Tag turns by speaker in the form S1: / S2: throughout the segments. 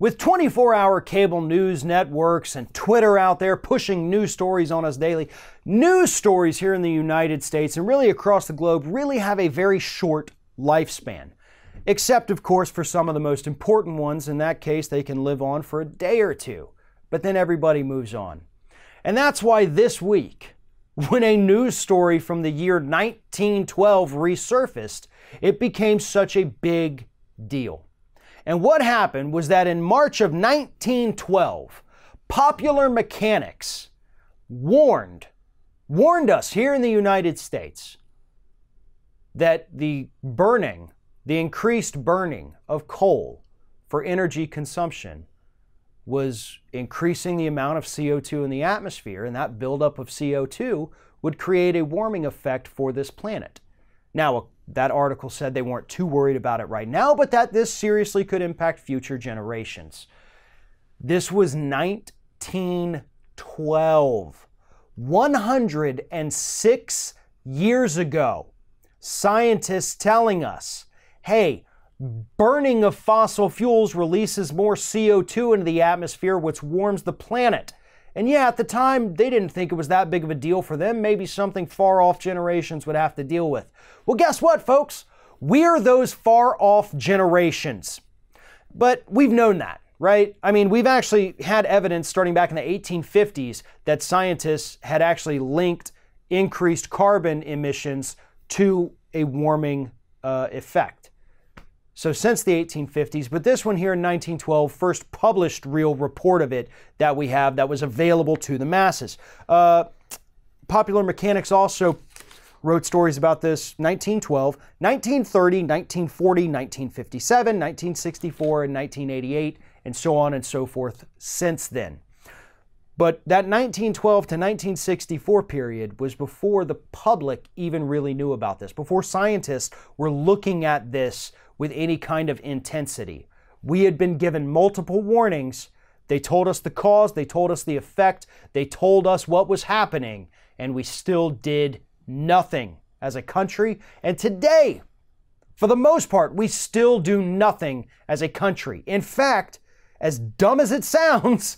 S1: With 24-hour cable news networks and Twitter out there pushing news stories on us daily, news stories here in the United States and really across the globe really have a very short lifespan. Except, of course, for some of the most important ones. In that case, they can live on for a day or two. But then everybody moves on. And that's why this week, when a news story from the year 1912 resurfaced, it became such a big deal. And what happened was that in March of 1912, Popular Mechanics warned us here in the United States that the increased burning of coal for energy consumption was increasing the amount of CO2 in the atmosphere, and that buildup of CO2 would create a warming effect for this planet. Now, that article said they weren't too worried about it right now, but that this seriously could impact future generations. This was 1912. 106 years ago. Scientists telling us, hey, burning of fossil fuels releases more CO2 into the atmosphere, which warms the planet. And yeah, at the time, they didn't think it was that big of a deal for them. Maybe something far-off generations would have to deal with. Well, guess what, folks? We're those far-off generations. But we've known that, right? I mean, we've actually had evidence starting back in the 1850s that scientists had actually linked increased carbon emissions to a warming effect. So since the 1850s, but this one here in 1912, first published real report of it that we have that was available to the masses. Popular Mechanics also wrote stories about this 1912, 1930, 1940, 1957, 1964, and 1988, and so on and so forth since then. But that 1912 to 1964 period was before the public even really knew about this, before scientists were looking at this with any kind of intensity. We had been given multiple warnings. They told us the cause, they told us the effect, they told us what was happening, and we still did nothing as a country. And today, for the most part, we still do nothing as a country. In fact, as dumb as it sounds,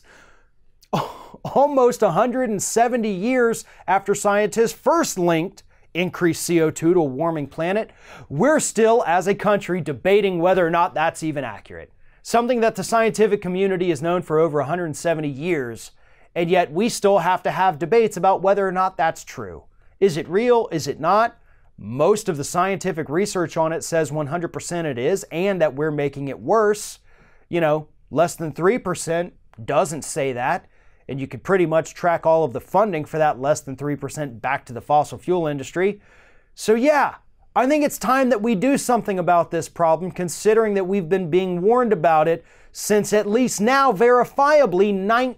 S1: almost 170 years after scientists first linked increased CO2 to a warming planet, we're still, as a country, debating whether or not that's even accurate. Something that the scientific community has known for over 170 years, and yet we still have to have debates about whether or not that's true. Is it real? Is it not? Most of the scientific research on it says 100% it is, and that we're making it worse. You know, less than 3% doesn't say that. And you could pretty much track all of the funding for that less than 3% back to the fossil fuel industry. So yeah, I think it's time that we do something about this problem, considering that we've been being warned about it since at least now verifiably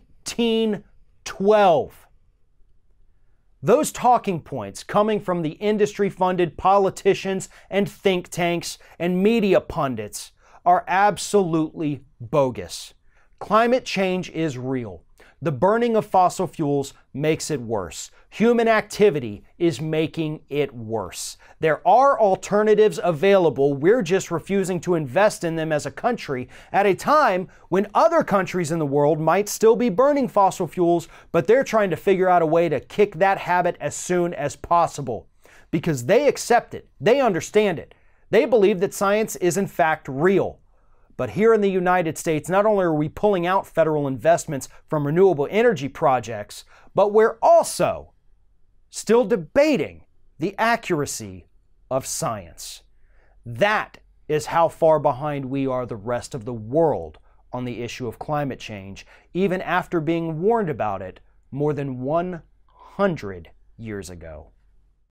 S1: 1912. Those talking points coming from the industry-funded politicians and think tanks and media pundits are absolutely bogus. Climate change is real. The burning of fossil fuels makes it worse. Human activity is making it worse. There are alternatives available. We're just refusing to invest in them as a country at a time when other countries in the world might still be burning fossil fuels, but they're trying to figure out a way to kick that habit as soon as possible because they accept it. They understand it. They believe that science is in fact real. But here in the United States, not only are we pulling out federal investments from renewable energy projects, but we're also still debating the accuracy of science. That is how far behind we are the rest of the world on the issue of climate change, even after being warned about it more than 100 years ago.